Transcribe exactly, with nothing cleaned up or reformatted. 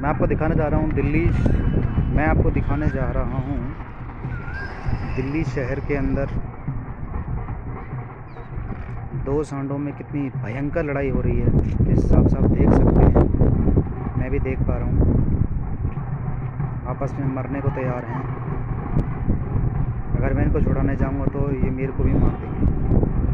मैं आपको दिखाने जा रहा हूँ दिल्ली मैं आपको दिखाने जा रहा हूँ दिल्ली शहर के अंदर दो सांडों में कितनी भयंकर लड़ाई हो रही है। जिस हिसाब से आप देख सकते हैं, मैं भी देख पा रहा हूँ, आपस में मरने को तैयार हैं। अगर मैं इनको छुड़ाने जाऊँगा तो ये मेरे को भी मार देंगे।